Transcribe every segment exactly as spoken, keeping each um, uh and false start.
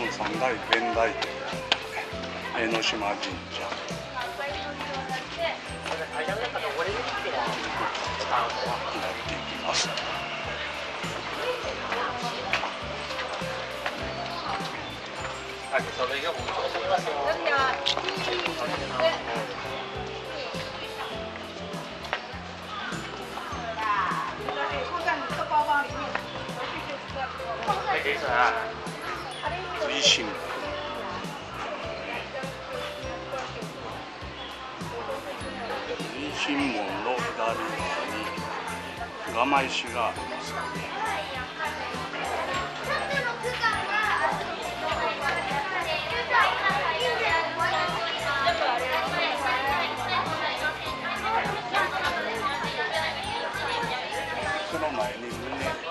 本三大弁財天江ノ島神社になっていきます。食いしん坊。食いしん門の左側に釜石があります。その前に胸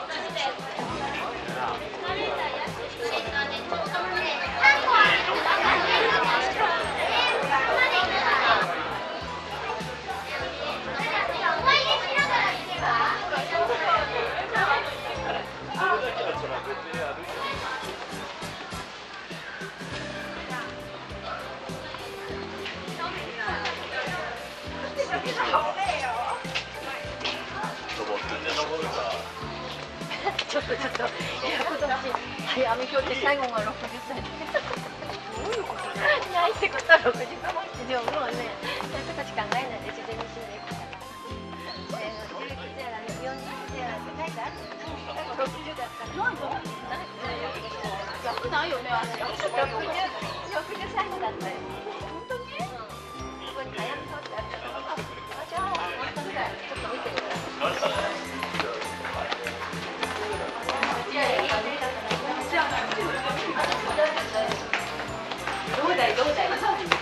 ちょっとちょっと、いや、今年、早め表って最後がろくじゅっさいで。どういうことないってことはろくじゅうごでももうね、そういうことしか考えないで自然に死んでいくから。えー、じゅういちせやよんじゅうせやって書いてある。ろくじゅうだったら。なんか逆ないよね、あれ。ろくじゅう、ろくじゅう最後だったよ。本当に？ここに早め表ってあるから。あ、じゃあ、本当にだよ。ちょっと見てください。どうだいどうだい。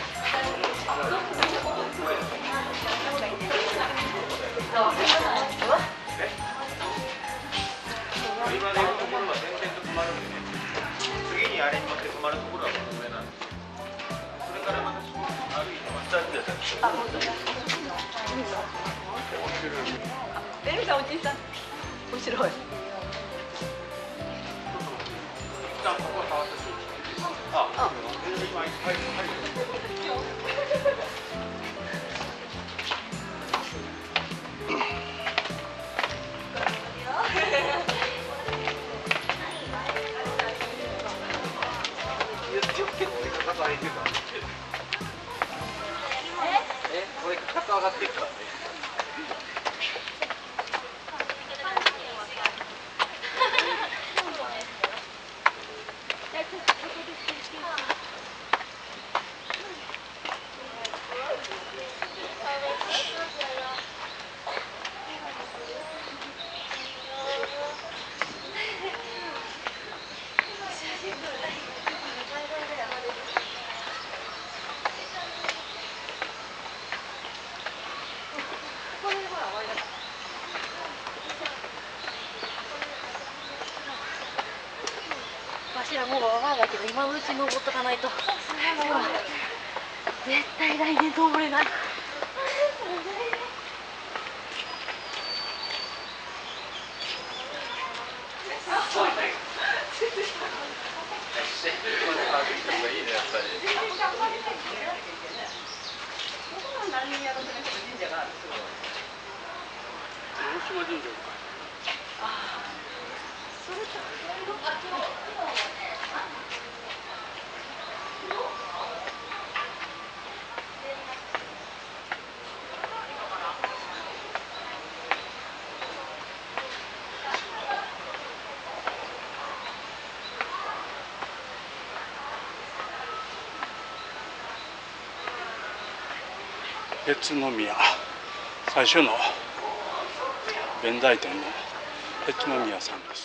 今ね、ところは点々と止まるんでね。次にあれに乗って止まるところはこの上なんです。それからまた歩いてまたください。あ、本当だ。ベルさんおじいさん。面白い。ここは変わったし。あ、あ、今はいはい。え、これかかと上がっていくからね。わしらもうわがだけど今のうちに登っとかないと絶対来年登れない。大島神社。ああ、それと。 辺津宮、最初の弁財天の辺津宮さんです。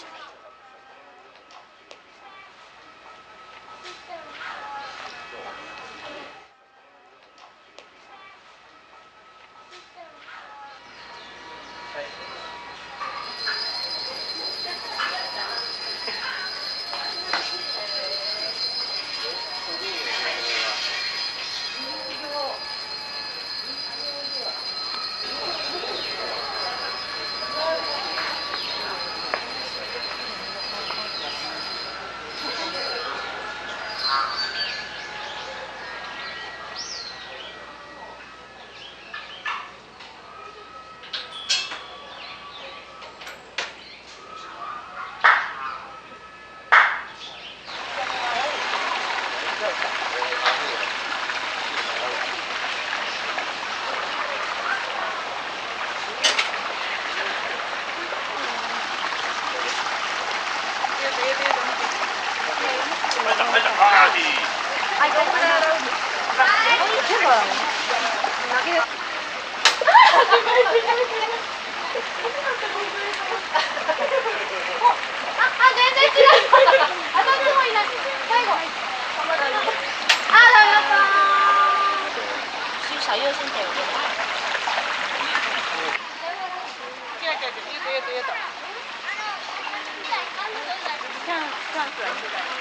小优先点我的。这样这样子来是吧？